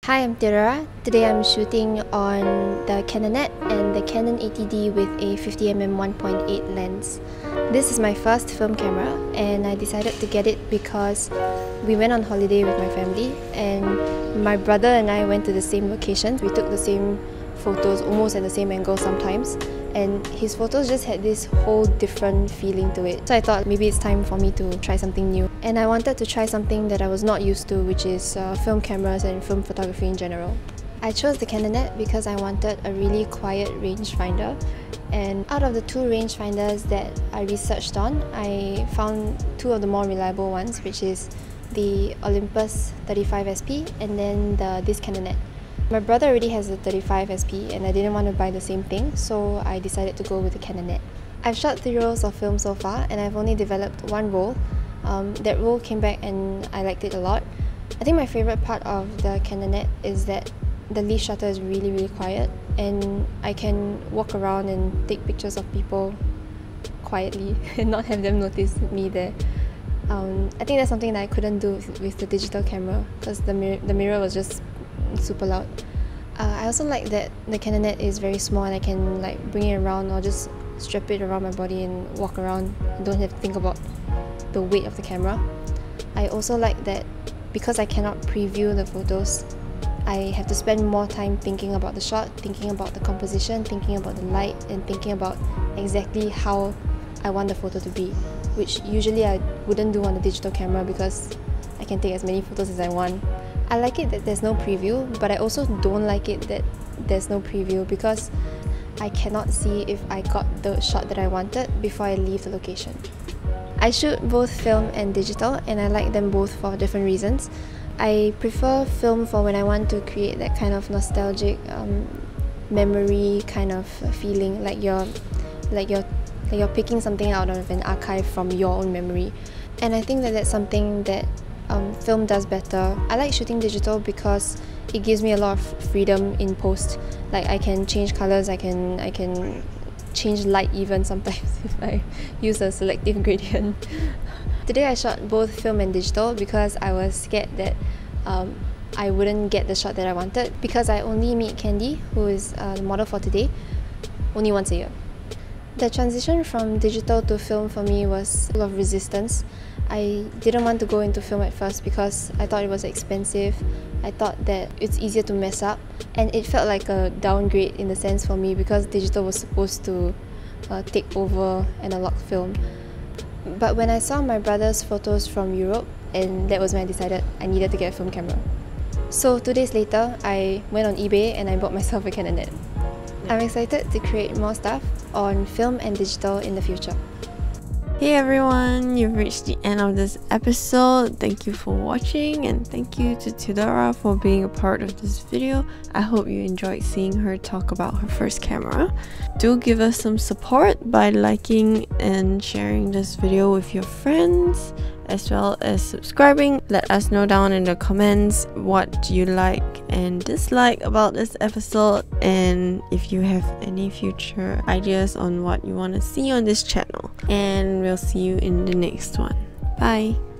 Hi, I'm Theodora. Today I'm shooting on the Canonet and the Canon 80D with a 50mm 1.8 lens. This is my first film camera and I decided to get it because we went on holiday with my family and my brother and I went to the same locations. We took the same photos almost at the same angle sometimes, and his photos just had this whole different feeling to it. So I thought maybe it's time for me to try something new. And I wanted to try something that I was not used to, which is film cameras and film photography in general. I chose the Canonet because I wanted a really quiet rangefinder, and out of the two rangefinders that I researched on, I found two of the more reliable ones, which is the Olympus 35SP and then this Canonet. My brother already has a 35SP and I didn't want to buy the same thing, so I decided to go with the Canonet. I've shot 3 rolls of film so far and I've only developed 1 roll. That roll came back and I liked it a lot. I think my favourite part of the Canonet is that the leaf shutter is really quiet and I can walk around and take pictures of people quietly and not have them notice me there. I think that's something that I couldn't do with the digital camera because the mirror was just super loud. I also like that the Canonet is very small and I can bring it around or just strap it around my body and walk around and don't have to think about the weight of the camera. I also like that because I cannot preview the photos, I have to spend more time thinking about the shot, thinking about the composition, thinking about the light, and thinking about exactly how I want the photo to be, which usually I wouldn't do on the digital camera because I can take as many photos as I want. I like it that there's no preview, but I also don't like it that there's no preview because I cannot see if I got the shot that I wanted before I leave the location. I shoot both film and digital and I like them both for different reasons. I prefer film for when I want to create that kind of nostalgic memory kind of feeling, like you're picking something out of an archive from your own memory. And I think that that's something that film does better. I like shooting digital because it gives me a lot of freedom in post. Like I can change colors, I can change light even sometimes if I use a selective gradient. Today I shot both film and digital because I was scared that I wouldn't get the shot that I wanted because I only meet Candy, who is the model for today, only once a year. The transition from digital to film for me was full of resistance. I didn't want to go into film at first because I thought it was expensive. I thought that it's easier to mess up, and it felt like a downgrade in the sense for me because digital was supposed to take over analog film. But when I saw my brother's photos from Europe, and that was when I decided I needed to get a film camera. So 2 days later, I went on eBay and I bought myself a Canonet. I'm excited to create more stuff on film and digital in the future. Hey everyone, you've reached the end of this episode. Thank you for watching and thank you to Theodora for being a part of this video. I hope you enjoyed seeing her talk about her first camera. Do give us some support by liking and sharing this video with your friends, as well as subscribing. Let us know down in the comments what you like and dislike about this episode, and if you have any future ideas on what you want to see on this channel. And we'll see you in the next one. Bye!